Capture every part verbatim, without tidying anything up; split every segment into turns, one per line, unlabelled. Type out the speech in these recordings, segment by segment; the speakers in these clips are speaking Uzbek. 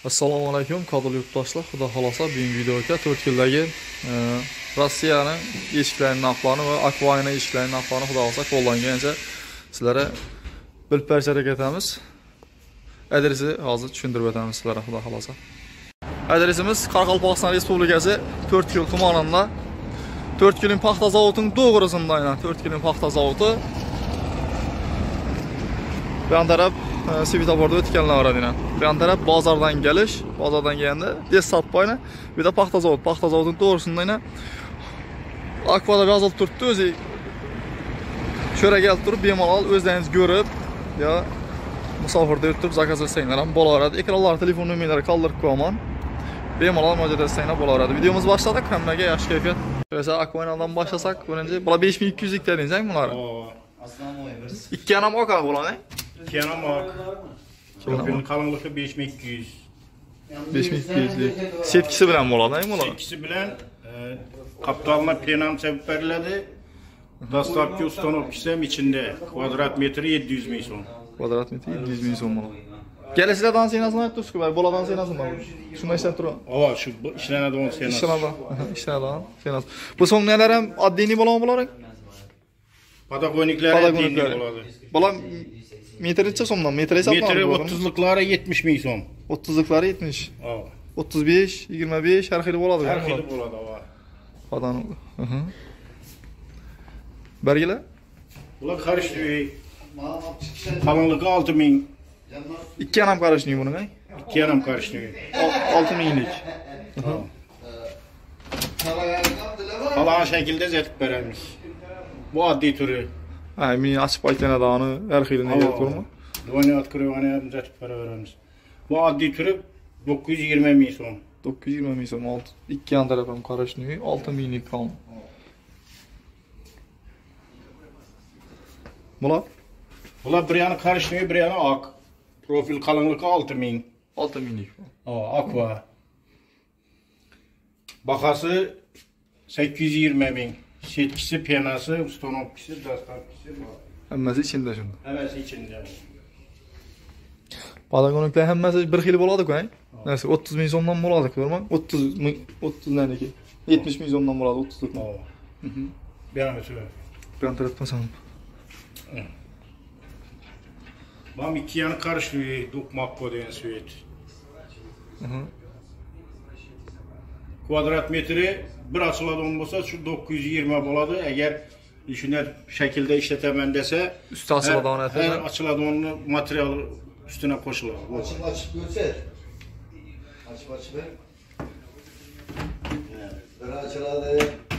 Assalomu alaykum, qadrli yurtdoshlar. Xudo xolasa bugungi videoga to'rt yildagi Rossiyaning eshiklarining narxlarini va Akvayning eshiklarining narxlarini xudo xolasa qo'llangancha sizlarga bilib berishga etamiz. Adresi hozir tushuntirib o'tamiz sizlarga xudo xolasa. Adresimiz Qoraqalpog'iston Respublikasi to'rt yil tumanida to'rt yilning paxta zavodining to'g'risida aynan to'rt yilning paxta zavodi. Bu yan taraf svetoforda o'tganlar var aynan. Bu yan taraf bozordan gelish, bozordan kelganda tez satpayni, bu da paxta zavodi, paxta zavodining to'g'risida aynan Akvada yozilib turibdi, o'zi sho'ra kelib turib, bemalol o'zlaringiz ko'rib, yo musofirda o'tib zakaz qilsanglar ham bo'laveradi. Ekranlar, telefon nomerlari qoldirib qo'yaman. Bemalol murojaat etsanglar bo'laveradi. Videomiz boshladik, hammaga yaxshi kayfiyat. O'sha Akvaydan boshlasak, birinchi bular besh ming ikki yuz lik dedingiz, bular. ikki yanam oq bo'ladi.
ikki yanam oq. Profilning qalinligi besh ming ikki yuz.
besh ming ikki yuz. Setkisi bilan bo'ladi, bular.
Setkisi bilan kapitalına penam çabuk verildi. Dostavki ustanovkisi ham içinde. Kvadrat metri yetti yüz ming so'm.
Kvadrat metri yetti yüz ming so'm bo'ladi. Kelesilardan senasini aytib tursiz-ku, boladan senasini bor. Shuni ishlab turibman.
Ava, shu ishlanadigan senas.
Ishlanadi. Ishlanadi. Senas. Bu so'nglar ham oddiy bo'ladi bular?
Patagoniklar oddiy bo'ladi.
Bular metricha so'mdan, metr hisoblanadi.
Metri o'ttizliklari yetmish ming so'm.
o'ttizliklari yetmish.
Ava.
o'ttiz besh, yigirma besh har xil bo'ladi.
Har xil bo'ladi, ava.
Qadan. Aha. Belgiler?
Bular qarishdi. Qalinligi olti ming.
ikki yanam qarishdi buni, ha?
ikki yanam qarishdi.
olti minglik.
Falan şekilde zetip veremiz. Bu adli türü.
Ha, meni açıp aytgan adamni har xilini aytib
Duvani открывание ham zetip veremiz. Bu adli türü dokuz yüz yirmi ming so'm.
dokuz yüz yirmi ming so'm. ikki yan taraf ham qarishdi, olti minglik qon. Bular?
Bular bir yana qarishdi, bir yana oq. Profil qalinligi olti ming.
olti minglik.
Aa, Aqua. Bakası sakkiz yüz yirmi ming. Setkisi, penası, ustanovkisi, dostavkisi var.
Hammasi ichida shunda.
Hammasi ichida.
Patagoniklar hammasi bir xil bo'ladi-ku, ha? Nasi o'ttiz ming so'mdan bo'ladi, ko'rman. o'ttiz ming, o'ttiz naniki. yetmish ming so'mdan bo'ladi, o'ttizlik.
Aa. Mhm. Beğenme söyle.
Ben taraftan sanırım.
Bam iki yanı karışıyor, dokmak kodayan süet. Kvadrat metre bir açıladı olmasa şu dokuz yüz yirmi boladı. Eğer düşünür şekilde işletemen dese
üstü açıladı onu
her, her açıladı onu materyal üstüne koşulur.
Açıp açıp göster. Açıp açıp ver. Bir açıladı.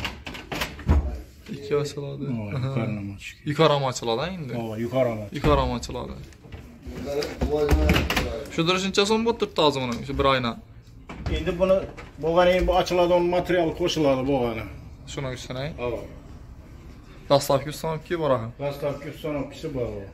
İki açıladı.
Yukarı mı açık?
Yukarı mı açıladı indi?
Oo, yukarı mı?
Yukarı mı açıladı?
Yukarı duvarına.
Şu duruşunca son bu tuttu ağzımını, şu bir ayna.
Şimdi bunu boğanayım bu açıladı onun materyal koşuladı boğanı.
Şuna üstüne.
Evet.
Dastavki üstüne ki var ha.
Dastavki ustanovkisi var o.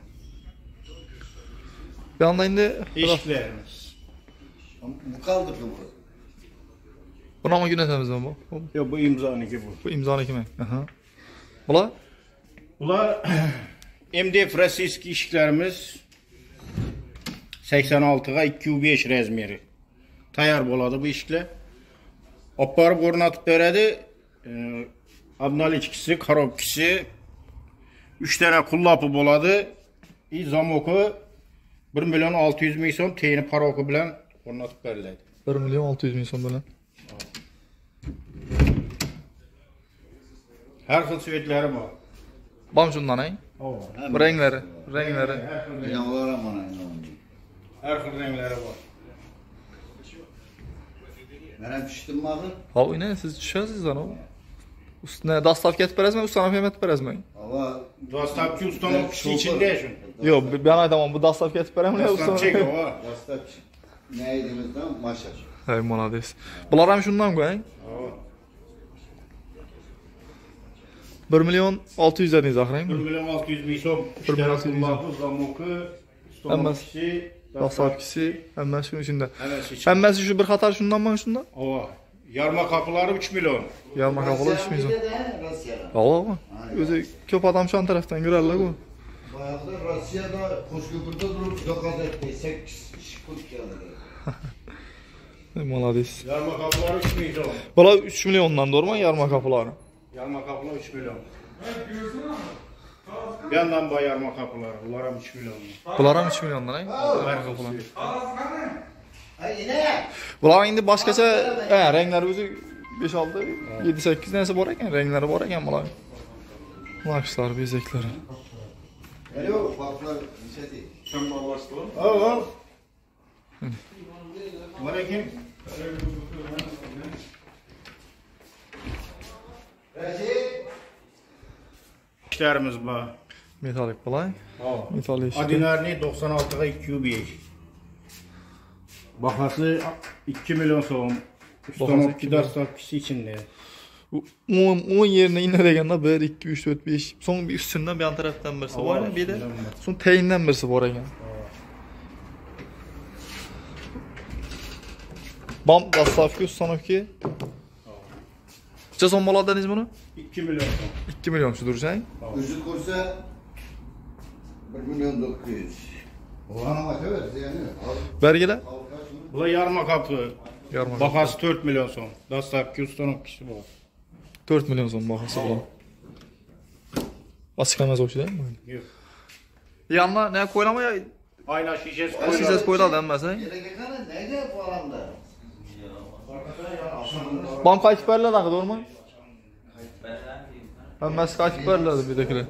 Bir anda indi.
İşlerimiz.
Bu kaldırdı bu.
Buna mı yönetemiz mi bu?
Yok bu imzanınki bu.
Bu imzanı kime? Aha. Bula?
Bunlar M D F Rossiyski işlerimiz seksen altıga iki yüz beş razmeri. Tayar boladı bu işler. Aparıp ornatıp veredi. E, Abnaliçkisi, karobkisi, üç tane kullapı boladı. İ zamoku bir milyon altı yüz ming so'm teyini paroku bilen ornatıp verildi.
bir milyon altı yüz ming so'm bilen.
Her xil süvetleri var.
Bam şundan ay.
Oo.
Renkleri, renkleri.
Yanlar aman aynen.
Her xil renkleri var.
Ben düştüm mi abi?
Ha yine siz düşersiniz lan o. Üstüne dastavki etip verez mi, üstüne hem etip verez mi?
Ama
Dostavki ustanovkisi içinde şu.
Yok, ben aytamam bu dastavki etip verem ne
Dostав çek o var.
Dostap ne yediğimizden maşa.
Hey monades. Bular hem şundan koy. bir milyon altı yüz dediniz ahireyim
bir
mi?
milyon altı yüz ming so'm.
bir milyon altı yüz ming so'm.
Zamoku, ustanovkisi,
Dastavkisi, hammasi şunun içinde.
Hammasi
Hammasi şu bir qatar şundan mı şundan?
Ova. Yarma kapıları üç milyon.
Yarma kapılar üç milyon.
Rusya'da.
Allah mı? Özü köp adam şu an taraftan görerler bu.
Bayağıda Rusya'da Koşköprü'de durup dokaz etti. sekiz şıkkut geldi.
Молодец.
Yarma kapıları üç milyon.
Bula üç milyondan doğru yarma kapıları.
Yarma kapılar üç milyon. Bir yandan bay yarma kapıları. Bunlar hem üç milyon.
Bular ham üç milyondan, ha? Yarma kapıları.
Ay yine.
Bular indi başqacha, ha, renglari o'zi besh olti, yetti sakkiz narsa bor ekan, renglari bor ekan bular. Lakslar, bezeklari.
Geliyor farklar nişeti.
Sen bağlaştın. Al al. Var ekim.
Recep.
İşlerimiz var.
Metalik bular. Metalik işte.
Adinarni doksan altıga iki yüz beş. Bakası iki milyon soğum. Üstonok iki dastakçısı içinde.
on yerine iner deganda bir, ikki, uch, to'rt, besh. So'ng bir üstünden bir yan tarafdan birisi bor, bir de so'ng tayindan birisi bor ekan. Bam dastavka ustanokki. Necha so'm bo'ladingiz buni?
iki milyon soğum.
ikki milyon shu dursang.
Özü kursa bir milyon dokuz yüz. Oğlan bakıyoruz yani.
Bergila?
Bu da yarma kapı.
Yarma.
Bakası dört milyon soğum. Dastakçı üstonok kişi bu.
to'rt milyon so'm bahasi bular. Açıklaması o'xshaydi.
Yok.
Yanma ne ko'ylama ya?
Ayna şişesi
Şişesi qo'yiladi hammasi.
Gerekli kadar neydi bu alanda?
Bam qaytib beriladi, to'g'rimi? Hammasi qaytib beriladi bu yerdagilar.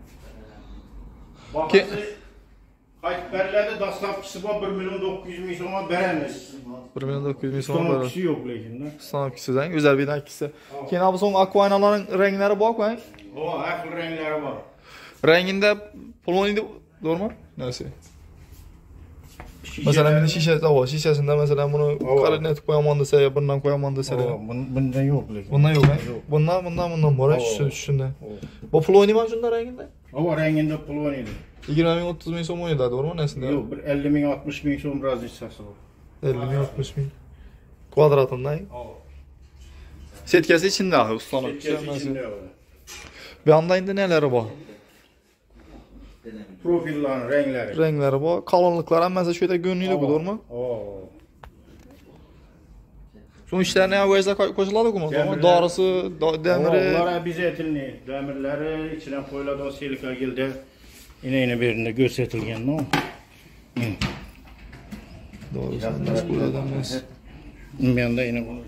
Bakası qaytib beriladi. Dastakçısı bu bir milyon dokuz yüz ming so'mga beramiz.
bir milyon dokuz yüz ming so'm
Üstonok
beradi.
kişi yok lekin.
Son ikisidan, o'zal bilan ikkisi. Keyin bu so'ng akvaynalarning ranglari bor-ku.
O akıl renkleri var.
Rangida poloniyda to'g'rimi? Narsa.
Şişeler-
Masalan, bir shisha, ava, shishasida masalan buni
Ava.
qarinatib qo'yaman desa, ya bundan qo'yaman desa.
O, bun- Bunda yok lekin.
Bundan yo'q, ha? Bundan, bundan, bundan bor,
Ava.
shu shunda. Bu poloniy mana shunda rangida.
O renginde pulvan edi.
yigirma ming, o'ttiz ming so'm o'ynadi, to'g'rimi? Nasida?
Yok bir elli ming altmış ming so'm razницasi var.
elli ming, altmış ming. Kvadratından. Setkasi ichida, ustanok.
Setkesi içinde var.
Bu yanda endi nelari bor?
Profillerin renkleri.
Renglari bor, qalinliklari hammasi shu yerda go'niylik, to'g'rimi?
Oo.
So'ng ishlarni avvazda qo'shiladi-ku, to'g'rimi? Dorisi, do- demiri.
Onlara biz etilni. Demirleri içine koyuladı o silika gildi. Yine yine birinde göstertilgen no.
Dorisi nasıl qo'yiladi emas.
Bir yanda yine bunu.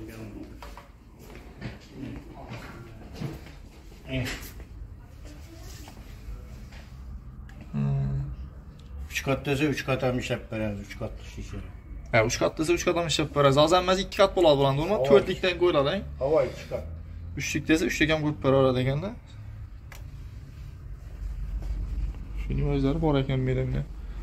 Üç kat dese üç kat hem iş hep veririz. Üç katlı şişe.
Ha, uch kat desa uch kat ham ishlab berasiz. Hozir emas ikki kat bo'ladi bular, to'g'rimi? to'rtlikdan qo'yiladi, ha?
Hava iki kat.
uchlik desa uchlik ham qo'yib beraveradi ekanda. Shuning o'zlari bor ekan menimda.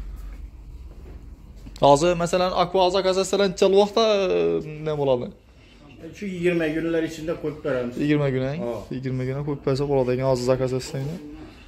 Hozir masalan akvaza kasasalar necha vaqtda ne bo'ladi?
Şu yigirma günler içinde koyup veririz.
yigirma kun, ha?
Ha.
yigirma kun qo'yib bersa bo'ladi ekan hozir zakaz etsanglar.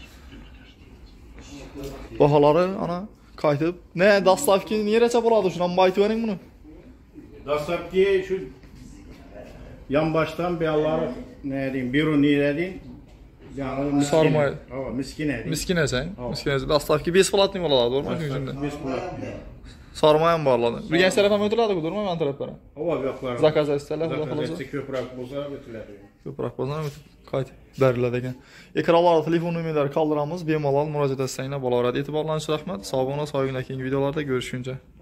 Baholari ana qaytib, ne dastavki nerecha bo'ladi? Shuni ham aytib bering buni.
Dastlapki şu yan baştan bir Allah'ı ne diyeyim, bir o ne diyeyim. Yani miskine.
Sarmay.
Hava miskine diyeyim.
Miskin esang,
Ha.
miskin esang dastavki besh platni bo'ladi, to'g'rimi shunda?
Biz kulak.
Sarma ham borladi. Burgan taraf ham o'tiladi-ku, to'g'rimi? Men tarafdan.
Hava yoqlar.
Zakaz etsalar, xudo
Zakaz
xolasa.
etse köprak bo'lsa bitiladi.
Ko'proq bo'lsa o'tib qaytib beriladi ekan. Ekranlarda telefon nomerlari qoldiramiz. Bemalol murojaat etsanglar bo'laveradi. E'tiborlaringiz uchun rahmat. Sog' bo'linglar, sog'inglar keyingi videolarda ko'rishguncha.